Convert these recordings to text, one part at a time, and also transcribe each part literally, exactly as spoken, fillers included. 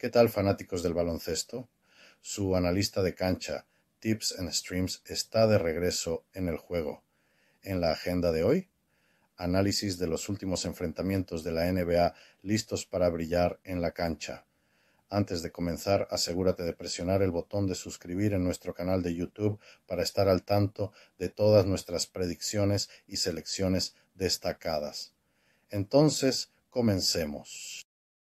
¿Qué tal, fanáticos del baloncesto? Su analista de cancha, Tips and Streams, está de regreso en el juego. En la agenda de hoy, análisis de los últimos enfrentamientos de la N B A listos para brillar en la cancha. Antes de comenzar, asegúrate de presionar el botón de suscribir en nuestro canal de YouTube para estar al tanto de todas nuestras predicciones y selecciones destacadas. Entonces, comencemos.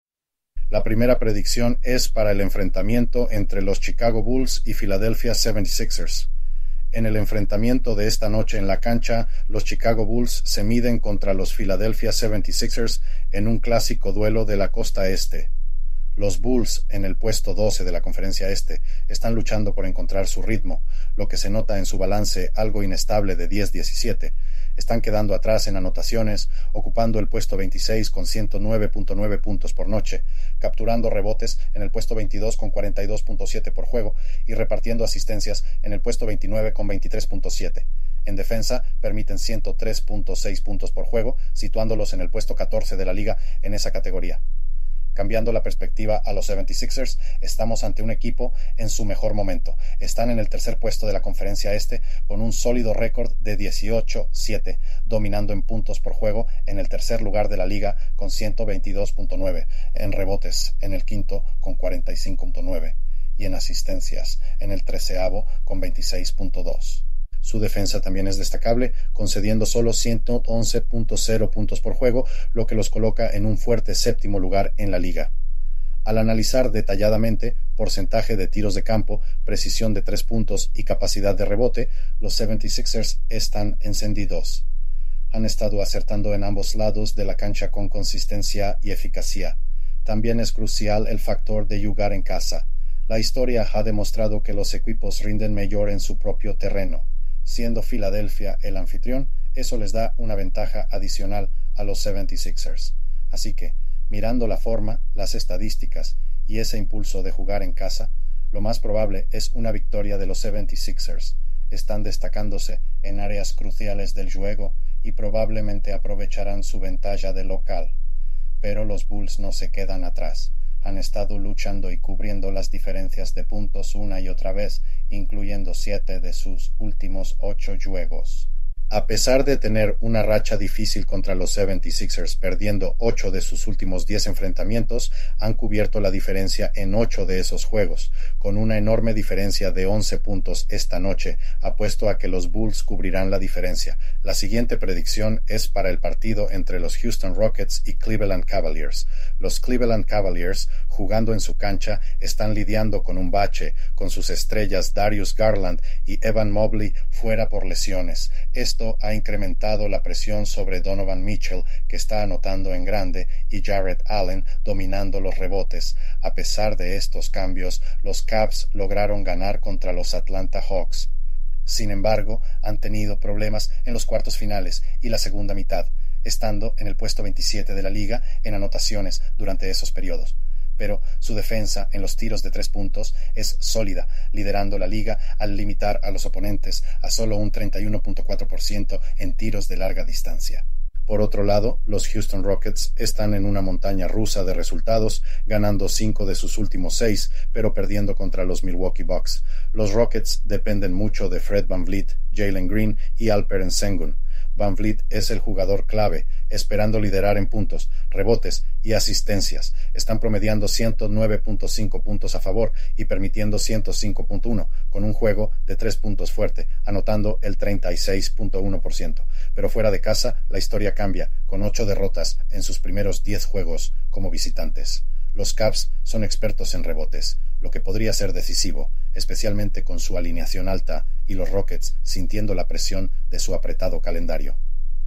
La primera predicción es para el enfrentamiento entre los Chicago Bulls y Philadelphia setenta y seis ers. En el enfrentamiento de esta noche en la cancha, los Chicago Bulls se miden contra los Philadelphia setenta y seis ers en un clásico duelo de la costa este. Los Bulls, en el puesto doce de la conferencia este, están luchando por encontrar su ritmo, lo que se nota en su balance algo inestable de diez diecisiete. Están quedando atrás en anotaciones, ocupando el puesto veintiséis con ciento nueve punto nueve puntos por noche, capturando rebotes en el puesto veintidós con cuarenta y dos punto siete por juego y repartiendo asistencias en el puesto veintinueve con veintitrés punto siete. En defensa, permiten ciento tres punto seis puntos por juego, situándolos en el puesto catorce de la liga en esa categoría. Cambiando la perspectiva a los setenta y seis ers, estamos ante un equipo en su mejor momento. Están en el tercer puesto de la conferencia este con un sólido récord de dieciocho siete, dominando en puntos por juego en el tercer lugar de la liga con ciento veintidós punto nueve, en rebotes en el quinto con cuarenta y cinco punto nueve y en asistencias en el treceavo con veintiséis punto dos. Su defensa también es destacable, concediendo solo ciento once punto cero puntos por juego, lo que los coloca en un fuerte séptimo lugar en la liga. Al analizar detalladamente porcentaje de tiros de campo, precisión de tres puntos y capacidad de rebote, los setenta y seis ers están encendidos. Han estado acertando en ambos lados de la cancha con consistencia y eficacia. También es crucial el factor de jugar en casa. La historia ha demostrado que los equipos rinden mejor en su propio terreno. Siendo Filadelfia el anfitrión, eso les da una ventaja adicional a los setenta y seis ers. Así que, mirando la forma, las estadísticas y ese impulso de jugar en casa, lo más probable es una victoria de los setenta y seis ers. Están destacándose en áreas cruciales del juego y probablemente aprovecharán su ventaja de local. Pero los Bulls no se quedan atrás. Han estado luchando y cubriendo las diferencias de puntos una y otra vez, incluyendo siete de sus últimos ocho juegos. A pesar de tener una racha difícil contra los setenta y seis ers, perdiendo ocho de sus últimos diez enfrentamientos, han cubierto la diferencia en ocho de esos juegos, con una enorme diferencia de once puntos esta noche. Apuesto a que los Bulls cubrirán la diferencia. La siguiente predicción es para el partido entre los Houston Rockets y Cleveland Cavaliers. Los Cleveland Cavaliers, jugando en su cancha, están lidiando con un bache, con sus estrellas Darius Garland y Evan Mobley fuera por lesiones. Esto ha incrementado la presión sobre Donovan Mitchell, que está anotando en grande, y Jarrett Allen dominando los rebotes. A pesar de estos cambios, los Cavs lograron ganar contra los Atlanta Hawks. Sin embargo, han tenido problemas en los cuartos finales y la segunda mitad, estando en el puesto veintisiete de la liga en anotaciones durante esos periodos. Pero su defensa en los tiros de tres puntos es sólida, liderando la liga al limitar a los oponentes a solo un treinta y uno punto cuatro por ciento en tiros de larga distancia. Por otro lado, los Houston Rockets están en una montaña rusa de resultados, ganando cinco de sus últimos seis, pero perdiendo contra los Milwaukee Bucks. Los Rockets dependen mucho de Fred VanVleet, Jalen Green y Alperen Sengun. VanVleet es el jugador clave, esperando liderar en puntos, rebotes y asistencias. Están promediando ciento nueve punto cinco puntos a favor y permitiendo ciento cinco punto uno, con un juego de tres puntos fuerte, anotando el treinta y seis punto uno por ciento. Pero fuera de casa, la historia cambia, con ocho derrotas en sus primeros diez juegos como visitantes. Los Cavs son expertos en rebotes, lo que podría ser decisivo, especialmente con su alineación alta y los Rockets sintiendo la presión de su apretado calendario.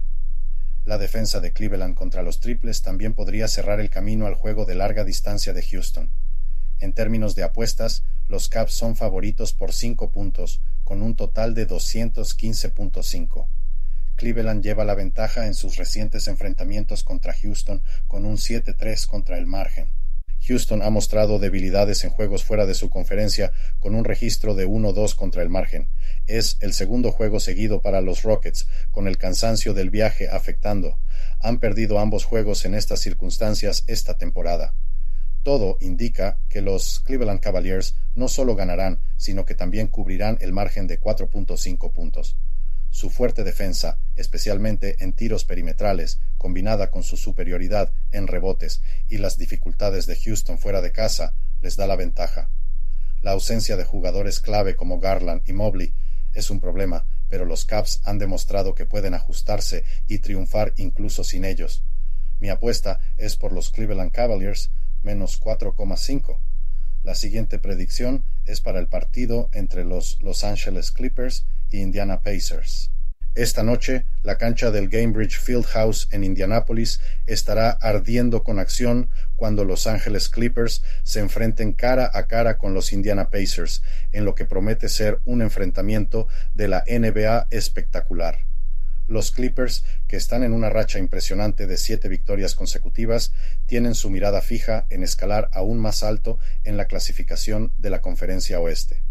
La defensa de Cleveland contra los triples también podría cerrar el camino al juego de larga distancia de Houston. En términos de apuestas, los Cavs son favoritos por cinco puntos, con un total de doscientos quince punto cinco. Cleveland lleva la ventaja en sus recientes enfrentamientos contra Houston con un siete tres contra el margen. Houston ha mostrado debilidades en juegos fuera de su conferencia con un registro de uno dos contra el margen. Es el segundo juego seguido para los Rockets, con el cansancio del viaje afectando. Han perdido ambos juegos en estas circunstancias esta temporada. Todo indica que los Cleveland Cavaliers no solo ganarán, sino que también cubrirán el margen de cuatro punto cinco puntos. Su fuerte defensa, especialmente en tiros perimetrales, combinada con su superioridad en rebotes y las dificultades de Houston fuera de casa, les da la ventaja. La ausencia de jugadores clave como Garland y Mobley es un problema, pero los Cavs han demostrado que pueden ajustarse y triunfar incluso sin ellos. Mi apuesta es por los Cleveland Cavaliers, menos cuatro coma cinco. La siguiente predicción es para el partido entre los Los Angeles Clippers y Indiana Pacers. Esta noche, la cancha del Gainbridge Fieldhouse en Indianápolis estará ardiendo con acción cuando Los Angeles Clippers se enfrenten cara a cara con los Indiana Pacers, en lo que promete ser un enfrentamiento de la N B A espectacular. Los Clippers, que están en una racha impresionante de siete victorias consecutivas, tienen su mirada fija en escalar aún más alto en la clasificación de la Conferencia Oeste.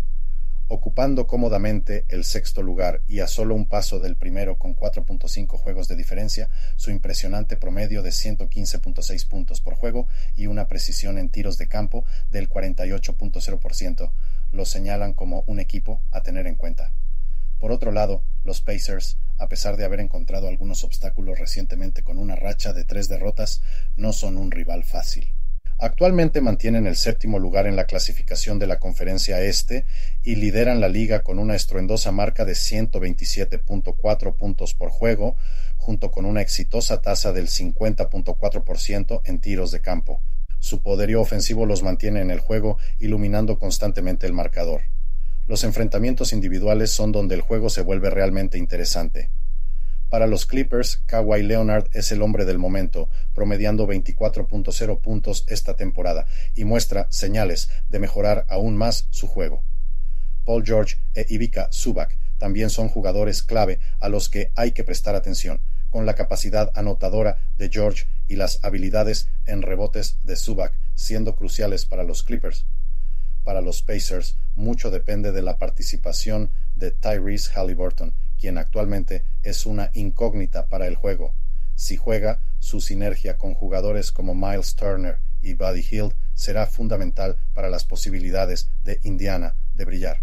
Ocupando cómodamente el sexto lugar y a solo un paso del primero con cuatro punto cinco juegos de diferencia, su impresionante promedio de ciento quince punto seis puntos por juego y una precisión en tiros de campo del cuarenta y ocho punto cero por ciento los señalan como un equipo a tener en cuenta. Por otro lado, los Pacers, a pesar de haber encontrado algunos obstáculos recientemente con una racha de tres derrotas, no son un rival fácil. Actualmente mantienen el séptimo lugar en la clasificación de la Conferencia Este y lideran la liga con una estruendosa marca de ciento veintisiete punto cuatro puntos por juego, junto con una exitosa tasa del cincuenta punto cuatro por ciento en tiros de campo. Su poderío ofensivo los mantiene en el juego, iluminando constantemente el marcador. Los enfrentamientos individuales son donde el juego se vuelve realmente interesante. Para los Clippers, Kawhi Leonard es el hombre del momento, promediando veinticuatro punto cero puntos esta temporada y muestra señales de mejorar aún más su juego. Paul George e Ivica Zubac también son jugadores clave a los que hay que prestar atención, con la capacidad anotadora de George y las habilidades en rebotes de Zubac siendo cruciales para los Clippers. Para los Pacers, mucho depende de la participación de Tyrese Haliburton, quien actualmente es una incógnita para el juego. Si juega, su sinergia con jugadores como Miles Turner y Buddy Hield será fundamental para las posibilidades de Indiana de brillar.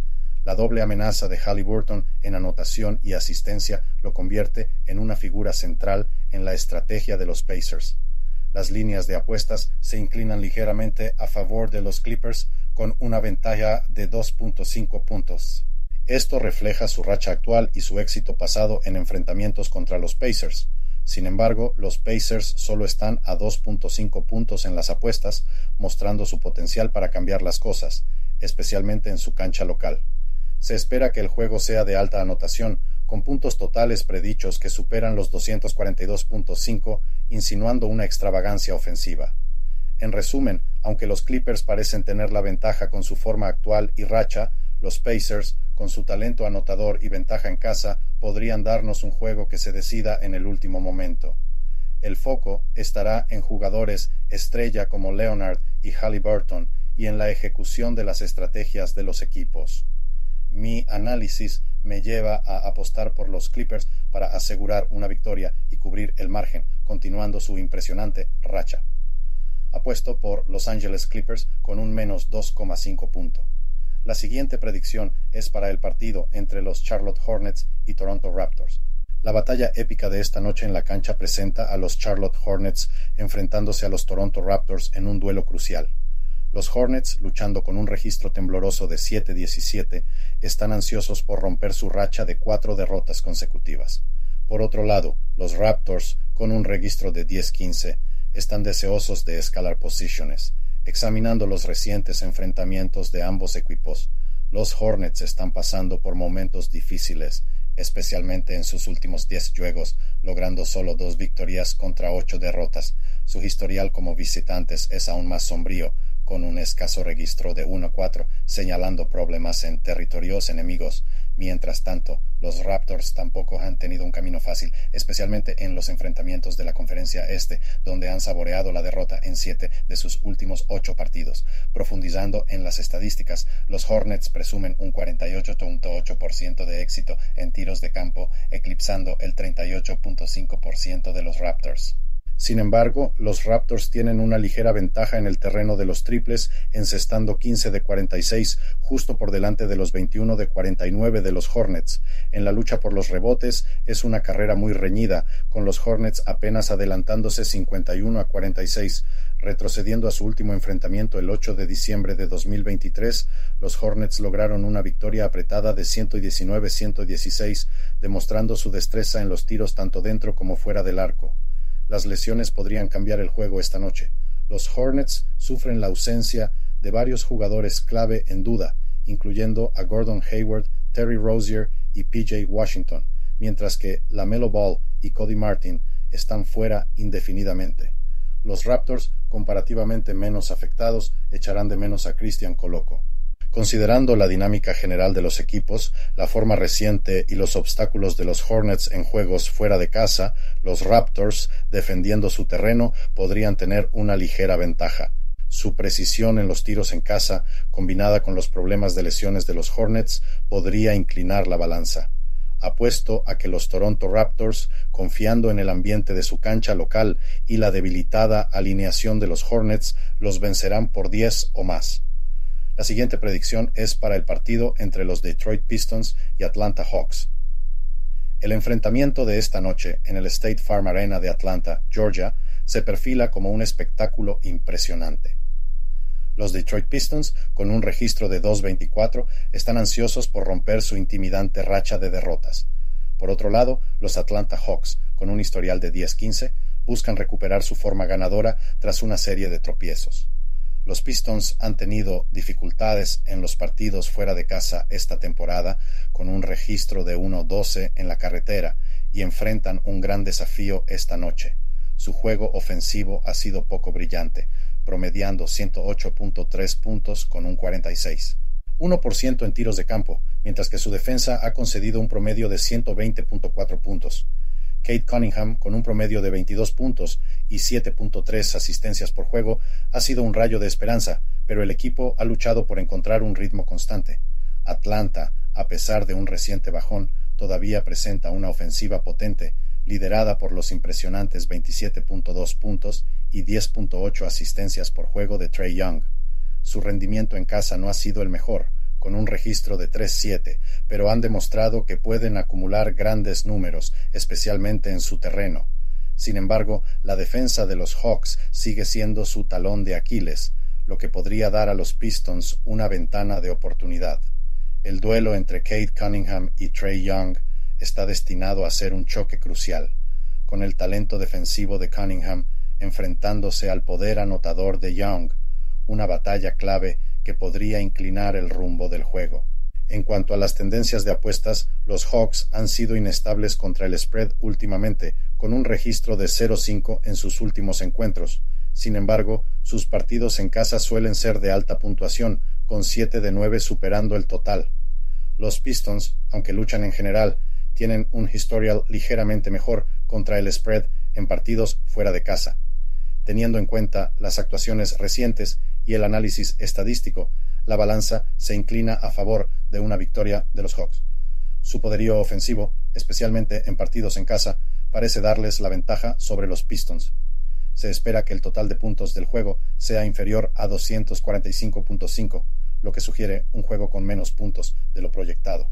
La doble amenaza de Haliburton en anotación y asistencia lo convierte en una figura central en la estrategia de los Pacers. Las líneas de apuestas se inclinan ligeramente a favor de los Clippers con una ventaja de dos punto cinco puntos. Esto refleja su racha actual y su éxito pasado en enfrentamientos contra los Pacers. Sin embargo, los Pacers solo están a dos punto cinco puntos en las apuestas, mostrando su potencial para cambiar las cosas, especialmente en su cancha local. Se espera que el juego sea de alta anotación, con puntos totales predichos que superan los doscientos cuarenta y dos punto cinco, insinuando una extravagancia ofensiva. En resumen, aunque los Clippers parecen tener la ventaja con su forma actual y racha, los Pacers, con su talento anotador y ventaja en casa, podrían darnos un juego que se decida en el último momento. El foco estará en jugadores estrella como Leonard y Haliburton y en la ejecución de las estrategias de los equipos. Mi análisis me lleva a apostar por los Clippers para asegurar una victoria y cubrir el margen, continuando su impresionante racha. Apuesto por Los Angeles Clippers con un menos dos coma cinco punto. La siguiente predicción es para el partido entre los Charlotte Hornets y Toronto Raptors. La batalla épica de esta noche en la cancha presenta a los Charlotte Hornets enfrentándose a los Toronto Raptors en un duelo crucial. Los Hornets, luchando con un registro tembloroso de siete diecisiete, están ansiosos por romper su racha de cuatro derrotas consecutivas. Por otro lado, los Raptors, con un registro de diez quince, están deseosos de escalar posiciones. Examinando los recientes enfrentamientos de ambos equipos, los Hornets están pasando por momentos difíciles, especialmente en sus últimos diez juegos, logrando solo dos victorias contra ocho derrotas. Su historial como visitantes es aún más sombrío, con un escaso registro de uno cuatro, señalando problemas en territorios enemigos. Mientras tanto, los Raptors tampoco han tenido un camino fácil, especialmente en los enfrentamientos de la Conferencia Este, donde han saboreado la derrota en siete de sus últimos ocho partidos. Profundizando en las estadísticas, los Hornets presumen un cuarenta y ocho punto ocho por ciento de éxito en tiros de campo, eclipsando el treinta y ocho punto cinco por ciento de los Raptors. Sin embargo, los Raptors tienen una ligera ventaja en el terreno de los triples, encestando quince de cuarenta y seis, justo por delante de los veintiuno de cuarenta y nueve de los Hornets. En la lucha por los rebotes es una carrera muy reñida, con los Hornets apenas adelantándose cincuenta y uno a cuarenta y seis. Retrocediendo a su último enfrentamiento el ocho de diciembre de dos mil veintitrés, los Hornets lograron una victoria apretada de ciento diecinueve a ciento dieciséis, demostrando su destreza en los tiros tanto dentro como fuera del arco. Las lesiones podrían cambiar el juego esta noche. Los Hornets sufren la ausencia de varios jugadores clave en duda, incluyendo a Gordon Hayward, Terry Rozier y P J Washington, mientras que LaMelo Ball y Cody Martin están fuera indefinidamente. Los Raptors, comparativamente menos afectados, echarán de menos a Christian Koloko. Considerando la dinámica general de los equipos, la forma reciente y los obstáculos de los Hornets en juegos fuera de casa, los Raptors, defendiendo su terreno, podrían tener una ligera ventaja. Su precisión en los tiros en casa, combinada con los problemas de lesiones de los Hornets, podría inclinar la balanza. Apuesto a que los Toronto Raptors, confiando en el ambiente de su cancha local y la debilitada alineación de los Hornets, los vencerán por diez o más. La siguiente predicción es para el partido entre los Detroit Pistons y Atlanta Hawks. El enfrentamiento de esta noche en el State Farm Arena de Atlanta, Georgia, se perfila como un espectáculo impresionante. Los Detroit Pistons, con un registro de dos veinticuatro, están ansiosos por romper su intimidante racha de derrotas. Por otro lado, los Atlanta Hawks, con un historial de diez quince, buscan recuperar su forma ganadora tras una serie de tropiezos. Los Pistons han tenido dificultades en los partidos fuera de casa esta temporada, con un registro de uno doce en la carretera, y enfrentan un gran desafío esta noche. Su juego ofensivo ha sido poco brillante, promediando ciento ocho punto tres puntos con un cuarenta y seis. uno por ciento en tiros de campo, mientras que su defensa ha concedido un promedio de ciento veinte punto cuatro puntos. Cade Cunningham, con un promedio de veintidós puntos y siete punto tres asistencias por juego, ha sido un rayo de esperanza, pero el equipo ha luchado por encontrar un ritmo constante. Atlanta, a pesar de un reciente bajón, todavía presenta una ofensiva potente, liderada por los impresionantes veintisiete punto dos puntos y diez punto ocho asistencias por juego de Trae Young. Su rendimiento en casa no ha sido el mejor, con un registro de tres siete, pero han demostrado que pueden acumular grandes números, especialmente en su terreno. Sin embargo, la defensa de los Hawks sigue siendo su talón de Aquiles, lo que podría dar a los Pistons una ventana de oportunidad. El duelo entre Cade Cunningham y Trae Young está destinado a ser un choque crucial, con el talento defensivo de Cunningham enfrentándose al poder anotador de Young, una batalla clave que podría inclinar el rumbo del juego. En cuanto a las tendencias de apuestas, los Hawks han sido inestables contra el spread últimamente, con un registro de cero cinco en sus últimos encuentros. Sin embargo, sus partidos en casa suelen ser de alta puntuación, con siete de nueve superando el total. Los Pistons, aunque luchan en general, tienen un historial ligeramente mejor contra el spread en partidos fuera de casa. Teniendo en cuenta las actuaciones recientes y el análisis estadístico, la balanza se inclina a favor de una victoria de los Hawks. Su poderío ofensivo, especialmente en partidos en casa, parece darles la ventaja sobre los Pistons. Se espera que el total de puntos del juego sea inferior a doscientos cuarenta y cinco punto cinco, lo que sugiere un juego con menos puntos de lo proyectado.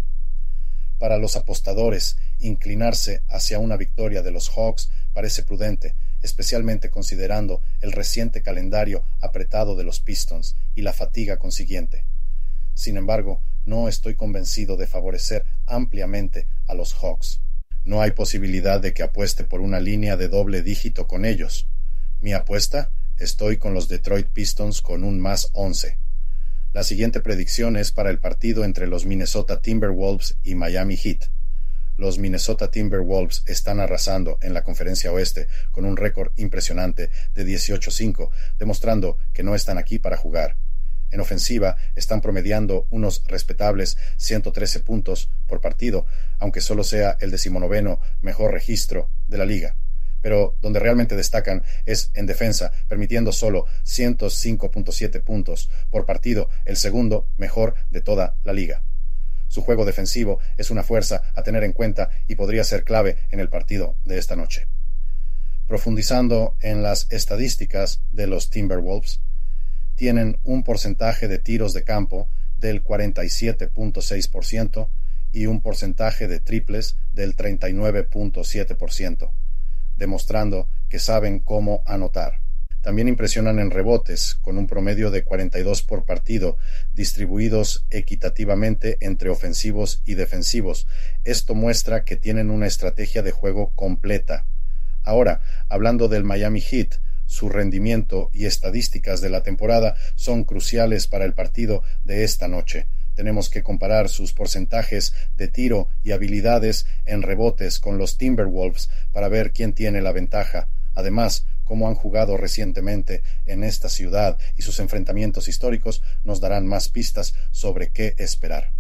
Para los apostadores, inclinarse hacia una victoria de los Hawks parece prudente, especialmente considerando el reciente calendario apretado de los Pistons y la fatiga consiguiente. Sin embargo, no estoy convencido de favorecer ampliamente a los Hawks. No hay posibilidad de que apueste por una línea de doble dígito con ellos. Mi apuesta, estoy con los Detroit Pistons con un más once. La siguiente predicción es para el partido entre los Minnesota Timberwolves y Miami Heat. Los Minnesota Timberwolves están arrasando en la Conferencia Oeste con un récord impresionante de dieciocho cinco, demostrando que no están aquí para jugar. En ofensiva están promediando unos respetables ciento trece puntos por partido, aunque solo sea el decimonoveno mejor registro de la liga. Pero donde realmente destacan es en defensa, permitiendo solo ciento cinco punto siete puntos por partido, el segundo mejor de toda la liga. Su juego defensivo es una fuerza a tener en cuenta y podría ser clave en el partido de esta noche. Profundizando en las estadísticas de los Timberwolves, tienen un porcentaje de tiros de campo del cuarenta y siete punto seis por ciento y un porcentaje de triples del treinta y nueve punto siete por ciento, demostrando que saben cómo anotar. También impresionan en rebotes, con un promedio de cuarenta y dos por partido, distribuidos equitativamente entre ofensivos y defensivos. Esto muestra que tienen una estrategia de juego completa. Ahora, hablando del Miami Heat, su rendimiento y estadísticas de la temporada son cruciales para el partido de esta noche. Tenemos que comparar sus porcentajes de tiro y habilidades en rebotes con los Timberwolves para ver quién tiene la ventaja. Además, cómo han jugado recientemente en esta ciudad y sus enfrentamientos históricos nos darán más pistas sobre qué esperar.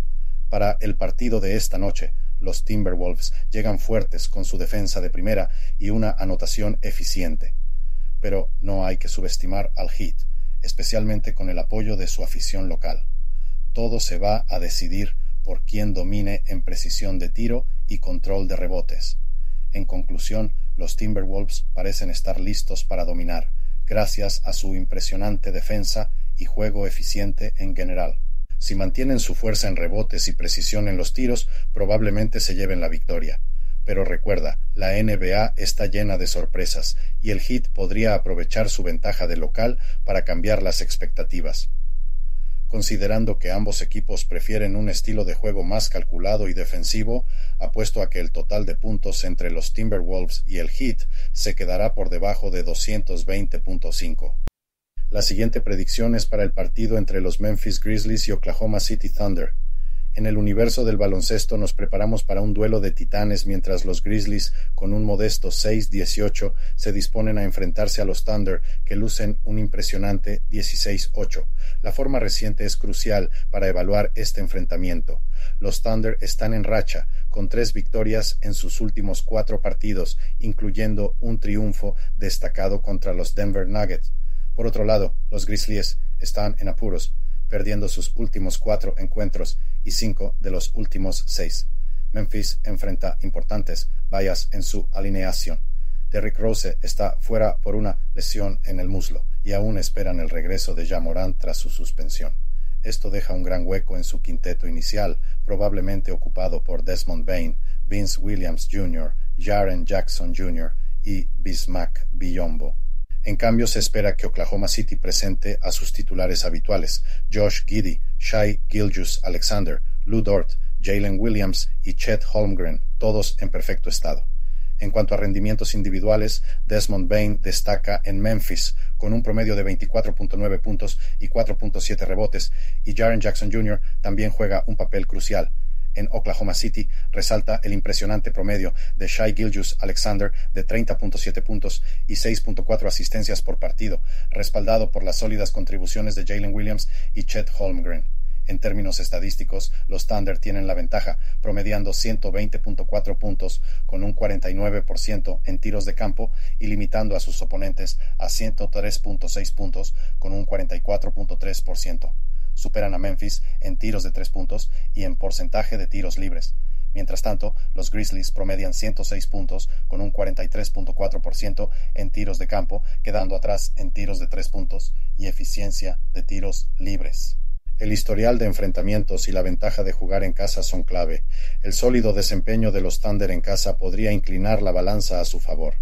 Para el partido de esta noche, los Timberwolves llegan fuertes con su defensa de primera y una anotación eficiente. Pero no hay que subestimar al Heat, especialmente con el apoyo de su afición local. Todo se va a decidir por quién domine en precisión de tiro y control de rebotes. En conclusión, los Timberwolves parecen estar listos para dominar, gracias a su impresionante defensa y juego eficiente en general. Si mantienen su fuerza en rebotes y precisión en los tiros, probablemente se lleven la victoria. Pero recuerda, la N B A está llena de sorpresas, y el Heat podría aprovechar su ventaja de local para cambiar las expectativas. Considerando que ambos equipos prefieren un estilo de juego más calculado y defensivo, apuesto a que el total de puntos entre los Timberwolves y el Heat se quedará por debajo de doscientos veinte punto cinco. La siguiente predicción es para el partido entre los Memphis Grizzlies y Oklahoma City Thunder. En el universo del baloncesto nos preparamos para un duelo de titanes mientras los Grizzlies, con un modesto seis dieciocho, se disponen a enfrentarse a los Thunder, que lucen un impresionante dieciséis ocho. La forma reciente es crucial para evaluar este enfrentamiento. Los Thunder están en racha, con tres victorias en sus últimos cuatro partidos, incluyendo un triunfo destacado contra los Denver Nuggets. Por otro lado, los Grizzlies están en apuros, perdiendo sus últimos cuatro encuentros y cinco de los últimos seis. Memphis enfrenta importantes fallas en su alineación. Derrick Rose está fuera por una lesión en el muslo y aún esperan el regreso de Ja Morant tras su suspensión. Esto deja un gran hueco en su quinteto inicial, probablemente ocupado por Desmond Bane, Vince Williams junior, Jaren Jackson junior y Bismack Biyombo. En cambio, se espera que Oklahoma City presente a sus titulares habituales, Josh Giddey, Shai Gilgeous-Alexander, Lu Dort, Jalen Williams y Chet Holmgren, todos en perfecto estado. En cuanto a rendimientos individuales, Desmond Bane destaca en Memphis con un promedio de veinticuatro punto nueve puntos y cuatro punto siete rebotes, y Jaren Jackson junior también juega un papel crucial. En Oklahoma City resalta el impresionante promedio de Shai Gilgeous-Alexander de treinta punto siete puntos y seis punto cuatro asistencias por partido, respaldado por las sólidas contribuciones de Jalen Williams y Chet Holmgren. En términos estadísticos, los Thunder tienen la ventaja, promediando ciento veinte punto cuatro puntos con un cuarenta y nueve por ciento en tiros de campo y limitando a sus oponentes a ciento tres punto seis puntos con un cuarenta y cuatro punto tres por ciento. Superan a Memphis en tiros de tres puntos y en porcentaje de tiros libres. Mientras tanto, los Grizzlies promedian ciento seis puntos con un cuarenta y tres punto cuatro por ciento en tiros de campo, quedando atrás en tiros de tres puntos y eficiencia de tiros libres. El historial de enfrentamientos y la ventaja de jugar en casa son clave. El sólido desempeño de los Thunder en casa podría inclinar la balanza a su favor.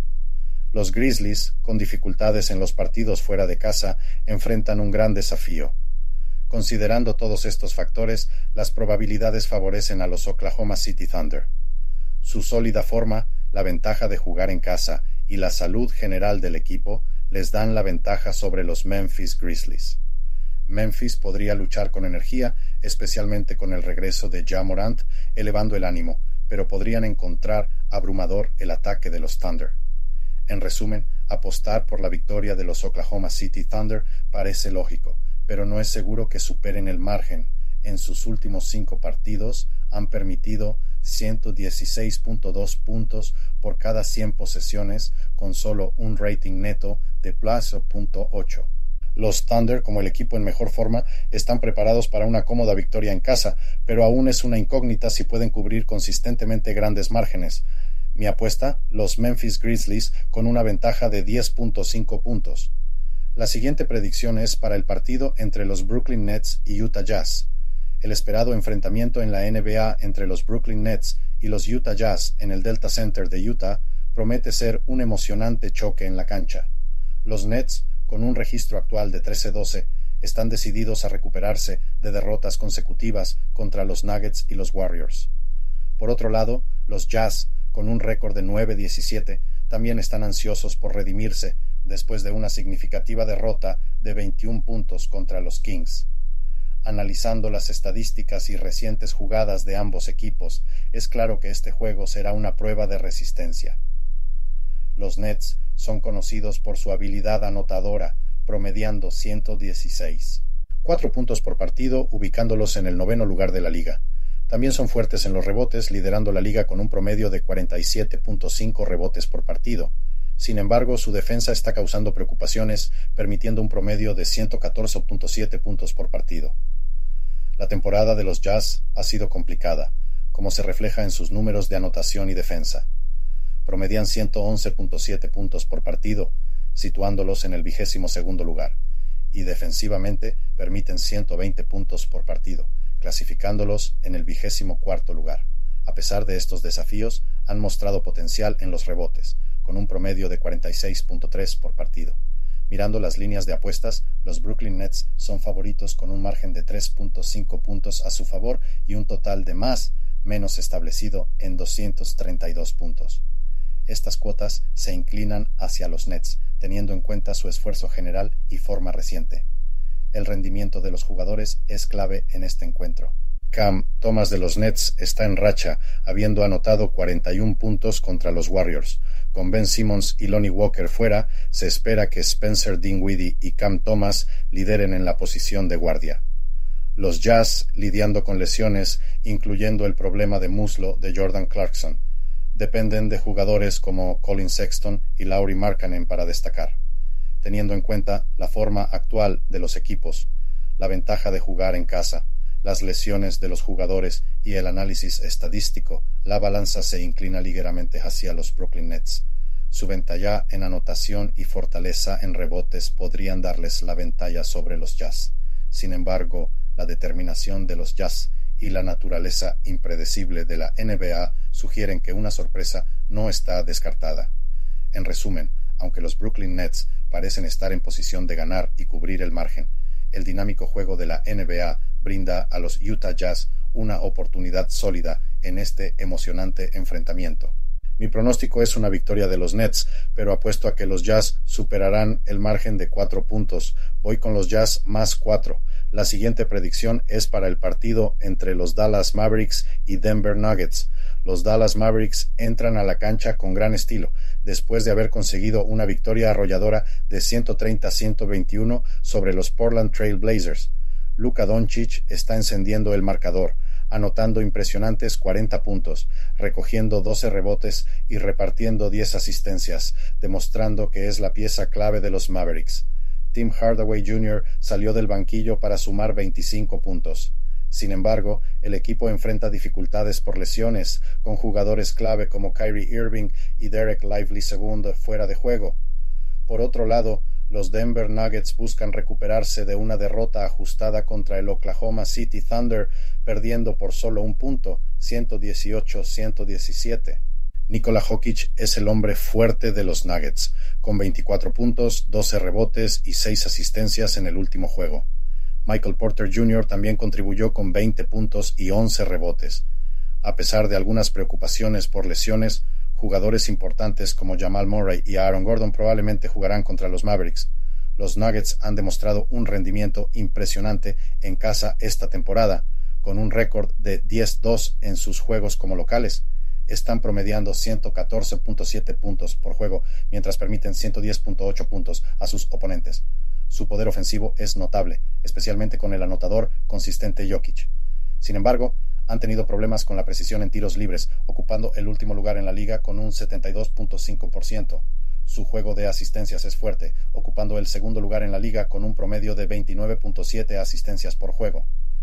Los Grizzlies, con dificultades en los partidos fuera de casa, enfrentan un gran desafío. Considerando todos estos factores, las probabilidades favorecen a los Oklahoma City Thunder. Su sólida forma, la ventaja de jugar en casa y la salud general del equipo les dan la ventaja sobre los Memphis Grizzlies. Memphis podría luchar con energía, especialmente con el regreso de Ja Morant, elevando el ánimo, pero podrían encontrar abrumador el ataque de los Thunder. En resumen, apostar por la victoria de los Oklahoma City Thunder parece lógico, pero no es seguro que superen el margen. En sus últimos cinco partidos han permitido ciento dieciséis punto dos puntos por cada cien posesiones, con solo un rating neto de plus punto ocho. Los Thunder, como el equipo en mejor forma, están preparados para una cómoda victoria en casa, pero aún es una incógnita si pueden cubrir consistentemente grandes márgenes. Mi apuesta, los Memphis Grizzlies con una ventaja de diez punto cinco puntos. La siguiente predicción es para el partido entre los Brooklyn Nets y Utah Jazz. El esperado enfrentamiento en la N B A entre los Brooklyn Nets y los Utah Jazz en el Delta Center de Utah promete ser un emocionante choque en la cancha. Los Nets, con un registro actual de trece doce, están decididos a recuperarse de derrotas consecutivas contra los Nuggets y los Warriors. Por otro lado, los Jazz, con un récord de nueve diecisiete, también están ansiosos por redimirse después de una significativa derrota de veintiún puntos contra los Kings. Analizando las estadísticas y recientes jugadas de ambos equipos, es claro que este juego será una prueba de resistencia. Los Nets son conocidos por su habilidad anotadora, promediando ciento dieciséis. Cuatro puntos por partido, ubicándolos en el noveno lugar de la liga. También son fuertes en los rebotes, liderando la liga con un promedio de cuarenta y siete punto cinco rebotes por partido. Sin embargo, su defensa está causando preocupaciones, permitiendo un promedio de ciento catorce punto siete puntos por partido. La temporada de los Jazz ha sido complicada, como se refleja en sus números de anotación y defensa. Promedian ciento once punto siete puntos por partido, situándolos en el vigésimo segundo lugar, y defensivamente permiten ciento veinte puntos por partido, clasificándolos en el vigésimo cuarto lugar. A pesar de estos desafíos, han mostrado potencial en los rebotes, con un promedio de cuarenta y seis punto tres por partido. Mirando las líneas de apuestas, los Brooklyn Nets son favoritos con un margen de tres punto cinco puntos a su favor y un total de más menos establecido en doscientos treinta y dos puntos. Estas cuotas se inclinan hacia los Nets, teniendo en cuenta su esfuerzo general y forma reciente. El rendimiento de los jugadores es clave en este encuentro. Cam Thomas de los Nets está en racha, habiendo anotado cuarenta y un puntos contra los Warriors. Con Ben Simmons y Lonnie Walker fuera, se espera que Spencer Dinwiddie y Cam Thomas lideren en la posición de guardia. Los Jazz, lidiando con lesiones, incluyendo el problema de muslo de Jordan Clarkson, dependen de jugadores como Colin Sexton y Lauri Markkanen para destacar. Teniendo en cuenta la forma actual de los equipos, la ventaja de jugar en casa, las lesiones de los jugadores y el análisis estadístico, la balanza se inclina ligeramente hacia los Brooklyn Nets. Su ventaja en anotación y fortaleza en rebotes podrían darles la ventaja sobre los Jazz. Sin embargo, la determinación de los Jazz y la naturaleza impredecible de la N B A sugieren que una sorpresa no está descartada. En resumen, aunque los Brooklyn Nets parecen estar en posición de ganar y cubrir el margen, el dinámico juego de la N B A brinda a los Utah Jazz una oportunidad sólida en este emocionante enfrentamiento. Mi pronóstico es una victoria de los Nets, pero apuesto a que los Jazz superarán el margen de cuatro puntos. Voy con los Jazz más cuatro. La siguiente predicción es para el partido entre los Dallas Mavericks y Denver Nuggets. Los Dallas Mavericks entran a la cancha con gran estilo, después de haber conseguido una victoria arrolladora de ciento treinta a ciento veintiuno sobre los Portland Trail Blazers. Luka Doncic está encendiendo el marcador, anotando impresionantes cuarenta puntos, recogiendo doce rebotes y repartiendo diez asistencias, demostrando que es la pieza clave de los Mavericks. Tim Hardaway junior salió del banquillo para sumar veinticinco puntos. Sin embargo, el equipo enfrenta dificultades por lesiones, con jugadores clave como Kyrie Irving y Derek Lively segundo fuera de juego. Por otro lado, los Denver Nuggets buscan recuperarse de una derrota ajustada contra el Oklahoma City Thunder, perdiendo por solo un punto, ciento dieciocho a ciento diecisiete. Nikola Jokic es el hombre fuerte de los Nuggets, con veinticuatro puntos, doce rebotes y seis asistencias en el último juego. Michael Porter junior también contribuyó con veinte puntos y once rebotes. A pesar de algunas preocupaciones por lesiones, jugadores importantes como Jamal Murray y Aaron Gordon probablemente jugarán contra los Mavericks. Los Nuggets han demostrado un rendimiento impresionante en casa esta temporada, con un récord de diez dos en sus juegos como locales. Están promediando ciento catorce punto siete puntos por juego, mientras permiten ciento diez punto ocho puntos a sus oponentes. Su poder ofensivo es notable, especialmente con el anotador consistente Jokic. Sin embargo, han tenido problemas con la precisión en tiros libres, ocupando el último lugar en la liga con un setenta y dos punto cinco por ciento. Su juego de asistencias es fuerte, ocupando el segundo lugar en la liga con un promedio de veintinueve punto siete asistencias por juego.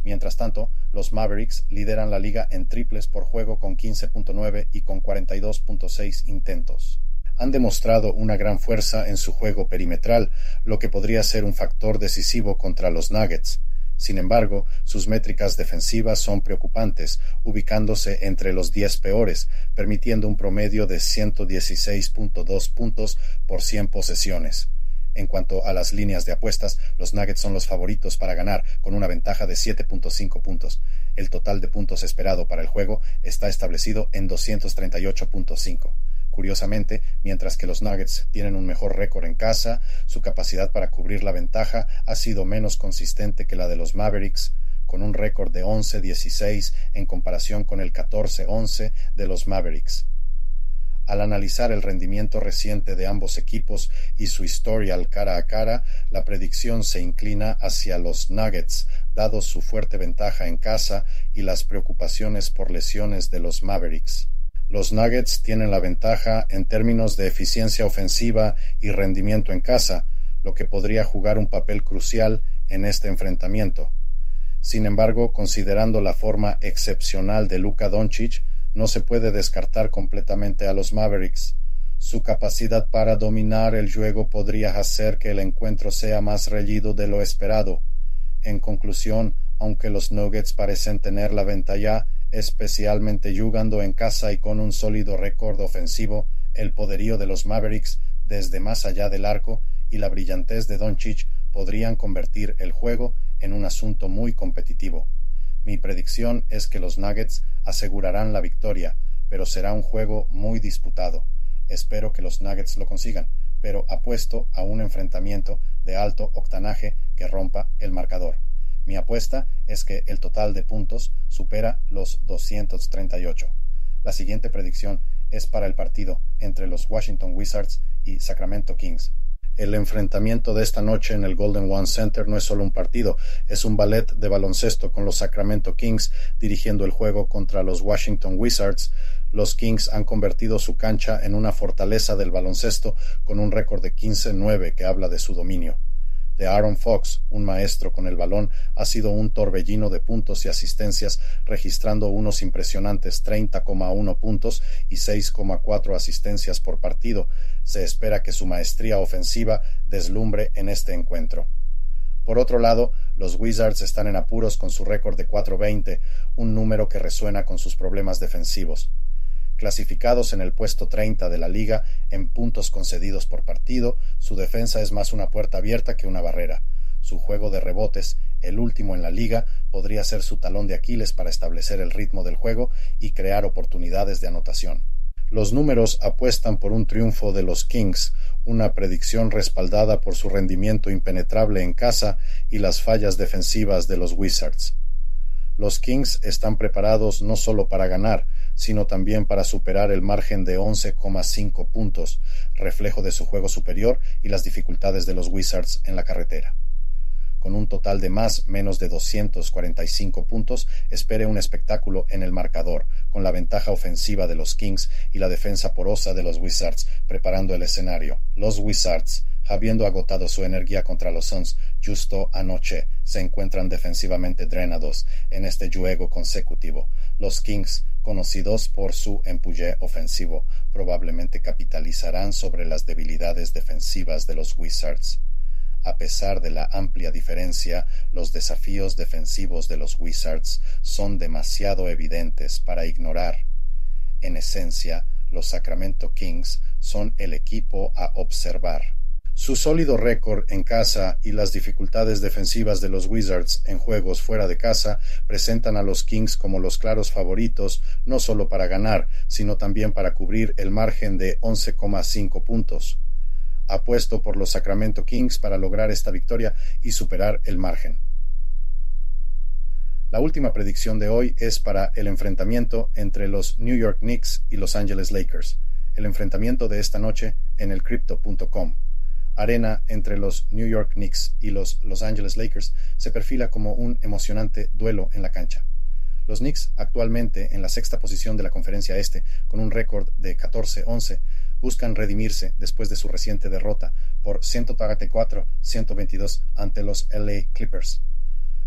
Mientras tanto, los Mavericks lideran la liga en triples por juego con quince punto nueve y con cuarenta y dos punto seis intentos. Han demostrado una gran fuerza en su juego perimetral, lo que podría ser un factor decisivo contra los Nuggets. Sin embargo, sus métricas defensivas son preocupantes, ubicándose entre los diez peores, permitiendo un promedio de ciento dieciséis punto dos puntos por cien posesiones. En cuanto a las líneas de apuestas, los Nuggets son los favoritos para ganar, con una ventaja de siete punto cinco puntos. El total de puntos esperado para el juego está establecido en doscientos treinta y ocho punto cinco. Curiosamente, mientras que los Nuggets tienen un mejor récord en casa, su capacidad para cubrir la ventaja ha sido menos consistente que la de los Mavericks, con un récord de once dieciséis en comparación con el catorce once de los Mavericks. Al analizar el rendimiento reciente de ambos equipos y su historial cara a cara, la predicción se inclina hacia los Nuggets, dado su fuerte ventaja en casa y las preocupaciones por lesiones de los Mavericks. Los Nuggets tienen la ventaja en términos de eficiencia ofensiva y rendimiento en casa, lo que podría jugar un papel crucial en este enfrentamiento. Sin embargo, considerando la forma excepcional de Luka Doncic, no se puede descartar completamente a los Mavericks. Su capacidad para dominar el juego podría hacer que el encuentro sea más reñido de lo esperado. En conclusión, aunque los Nuggets parecen tener la ventaja, especialmente jugando en casa y con un sólido récord ofensivo, el poderío de los Mavericks desde más allá del arco y la brillantez de Doncic podrían convertir el juego en un asunto muy competitivo. Mi predicción es que los Nuggets asegurarán la victoria, pero será un juego muy disputado. Espero que los Nuggets lo consigan, pero apuesto a un enfrentamiento de alto octanaje que rompa el marcador. Mi apuesta es que el total de puntos supera los doscientos treinta y ocho. La siguiente predicción es para el partido entre los Washington Wizards y Sacramento Kings. El enfrentamiento de esta noche en el Golden One Center no es solo un partido, es un ballet de baloncesto con los Sacramento Kings dirigiendo el juego contra los Washington Wizards. Los Kings han convertido su cancha en una fortaleza del baloncesto con un récord de quince nueve que habla de su dominio. De Aaron Fox, un maestro con el balón, ha sido un torbellino de puntos y asistencias, registrando unos impresionantes treinta coma uno puntos y seis coma cuatro asistencias por partido. Se espera que su maestría ofensiva deslumbre en este encuentro. Por otro lado, los Wizards están en apuros con su récord de cuatro veinte, un número que resuena con sus problemas defensivos. Clasificados en el puesto treinta de la liga en puntos concedidos por partido, su defensa es más una puerta abierta que una barrera. Su juego de rebotes, el último en la liga, podría ser su talón de Aquiles para establecer el ritmo del juego y crear oportunidades de anotación. Los números apuestan por un triunfo de los Kings, una predicción respaldada por su rendimiento impenetrable en casa y las fallas defensivas de los Wizards. Los Kings están preparados no solo para ganar, sino también para superar el margen de once coma cinco puntos, reflejo de su juego superior y las dificultades de los Wizards en la carretera. Con un total de más menos de doscientos cuarenta y cinco puntos, espere un espectáculo en el marcador, con la ventaja ofensiva de los Kings y la defensa porosa de los Wizards preparando el escenario. Los Wizards, habiendo agotado su energía contra los Suns justo anoche, se encuentran defensivamente drenados en este juego consecutivo. Los Kings, conocidos por su empuje ofensivo, probablemente capitalizarán sobre las debilidades defensivas de los Wizards. A pesar de la amplia diferencia, los desafíos defensivos de los Wizards son demasiado evidentes para ignorar. En esencia, los Sacramento Kings son el equipo a observar. Su sólido récord en casa y las dificultades defensivas de los Wizards en juegos fuera de casa presentan a los Kings como los claros favoritos, no solo para ganar, sino también para cubrir el margen de once coma cinco puntos. Apuesto por los Sacramento Kings para lograr esta victoria y superar el margen. La última predicción de hoy es para el enfrentamiento entre los New York Knicks y Los Angeles Lakers, el enfrentamiento de esta noche en el Crypto punto com. Arena entre los New York Knicks y los Los Angeles Lakers se perfila como un emocionante duelo en la cancha. Los Knicks, actualmente en la sexta posición de la Conferencia Este, con un récord de catorce once, buscan redimirse después de su reciente derrota por ciento treinta y cuatro a ciento veintidós ante los L A Clippers.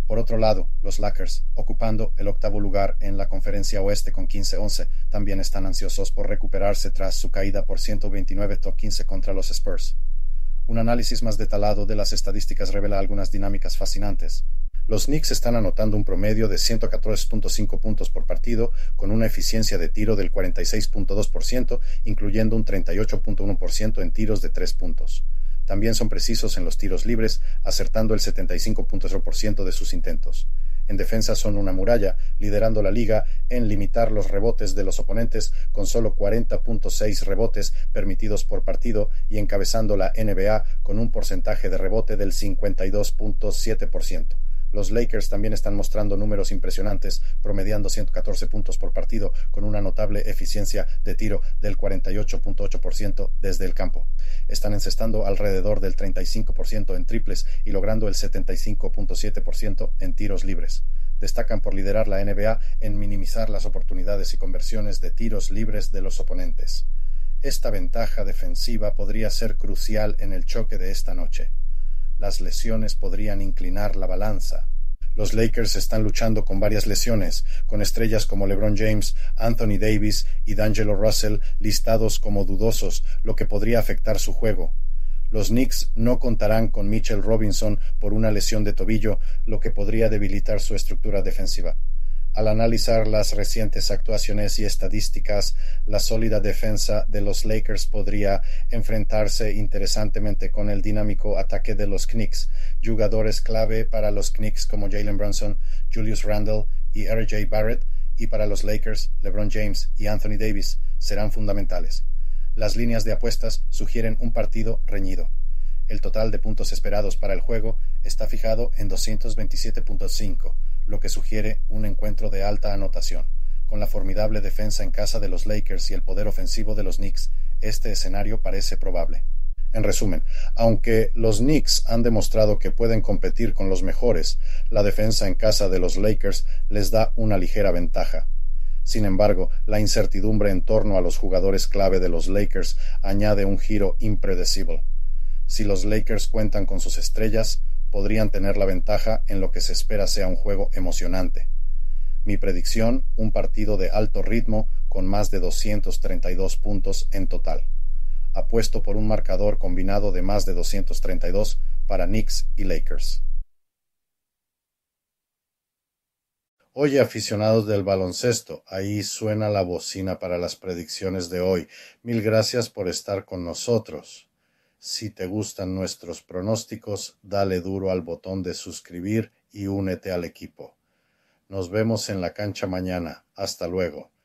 Por otro lado, los Lakers, ocupando el octavo lugar en la conferencia oeste con quince once, también están ansiosos por recuperarse tras su caída por ciento veintinueve a quince contra los Spurs. Un análisis más detallado de las estadísticas revela algunas dinámicas fascinantes. Los Knicks están anotando un promedio de ciento catorce punto cinco puntos por partido, con una eficiencia de tiro del cuarenta y seis punto dos por ciento, incluyendo un treinta y ocho punto uno por ciento en tiros de tres puntos. También son precisos en los tiros libres, acertando el setenta y cinco punto cero por ciento de sus intentos. En defensa son una muralla, liderando la liga en limitar los rebotes de los oponentes con solo cuarenta punto seis rebotes permitidos por partido y encabezando la N B A con un porcentaje de rebote del cincuenta y dos punto siete por ciento. Los Lakers también están mostrando números impresionantes, promediando ciento catorce puntos por partido con una notable eficiencia de tiro del cuarenta y ocho punto ocho por ciento desde el campo. Están encestando alrededor del treinta y cinco por ciento en triples y logrando el setenta y cinco punto siete por ciento en tiros libres. Destacan por liderar la N B A en minimizar las oportunidades y conversiones de tiros libres de los oponentes. Esta ventaja defensiva podría ser crucial en el choque de esta noche. Las lesiones podrían inclinar la balanza. Los Lakers están luchando con varias lesiones, con estrellas como LeBron James, Anthony Davis y D'Angelo Russell listados como dudosos, lo que podría afectar su juego. Los Knicks no contarán con Mitchell Robinson por una lesión de tobillo, lo que podría debilitar su estructura defensiva. Al analizar las recientes actuaciones y estadísticas, la sólida defensa de los Lakers podría enfrentarse interesantemente con el dinámico ataque de los Knicks. Jugadores clave para los Knicks como Jalen Brunson, Julius Randle y R J Barrett, y para los Lakers, LeBron James y Anthony Davis serán fundamentales. Las líneas de apuestas sugieren un partido reñido. El total de puntos esperados para el juego está fijado en doscientos veintisiete punto cinco, lo que sugiere un encuentro de alta anotación. Con la formidable defensa en casa de los Lakers y el poder ofensivo de los Knicks, este escenario parece probable. En resumen, aunque los Knicks han demostrado que pueden competir con los mejores, la defensa en casa de los Lakers les da una ligera ventaja. Sin embargo, la incertidumbre en torno a los jugadores clave de los Lakers añade un giro impredecible. Si los Lakers cuentan con sus estrellas, podrían tener la ventaja en lo que se espera sea un juego emocionante. Mi predicción, un partido de alto ritmo con más de doscientos treinta y dos puntos en total. Apuesto por un marcador combinado de más de doscientos treinta y dos para Knicks y Lakers. Oye, aficionados del baloncesto, ahí suena la bocina para las predicciones de hoy. Mil gracias por estar con nosotros. Si te gustan nuestros pronósticos, dale duro al botón de suscribir y únete al equipo. Nos vemos en la cancha mañana. Hasta luego.